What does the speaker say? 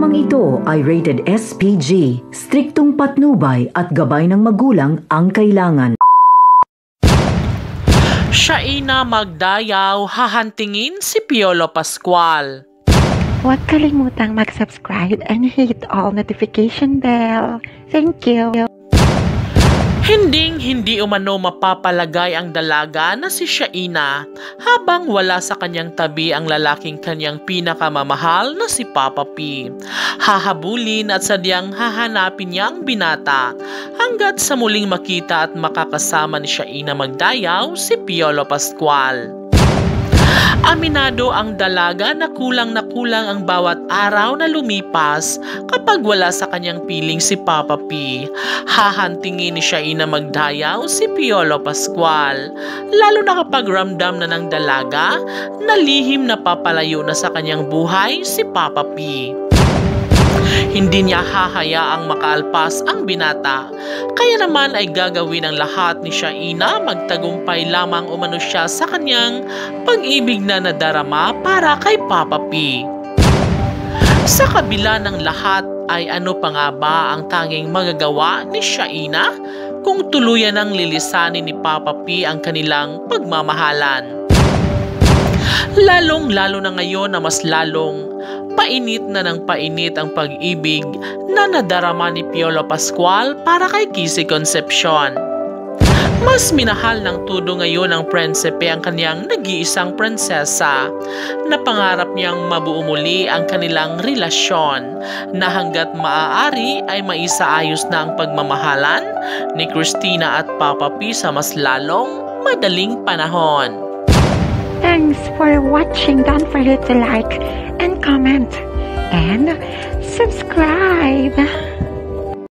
Programang ito ay rated SPG, striktong patnubay at gabay ng magulang ang kailangan. Shaina magdayaw, hahantingin si Piolo Pascual. Huwag kalimutang mag-subscribe and hit all notification bell. Thank you. Hindi umano mapapalagay ang dalaga na si Shaina habang wala sa kanyang tabi ang lalaking kanyang pinakamamahal na si Papa P. Hahabulin at sadyang hahanapin niya ang binata hanggat sa muling makita at makakasama ni Shaina magdayaw si Piolo Pascual. Aminado ang dalaga na kulang ang bawat araw na lumipas kapag wala sa kanyang piling si Papa P. Hahantingin ni Shaina magdayaw si Piolo Pascual, lalo na kapag ramdam na ng dalaga na lihim na papalayo na sa kanyang buhay si Papa P. Hindi niya hahayaang makaalpas ang binata, kaya naman ay gagawin ang lahat ni Shaina magtagumpay lamang umano siya sa kanyang pag-ibig na nadarama para kay Papa P. Sa kabila ng lahat ay ano pa nga ba ang tanging magagawa ni Shaina kung tuluyan ang lilisanin ni Papa P ang kanilang pagmamahalan? Lalong-lalo na ngayon na mas lalong painit na ng painit ang pag-ibig na nadarama ni Piolo Pascual para kay Kissy Concepcion. Mas minahal ng todo ngayon ng prinsipe ang kanyang nag-iisang prinsesa na pangarap niyang mabuo muli ang kanilang relasyon na hanggat maaari ay maisaayos na ang pagmamahalan ni Christina at Papa P sa mas lalong madaling panahon. Thanks for watching. Don't forget to like and comment and subscribe.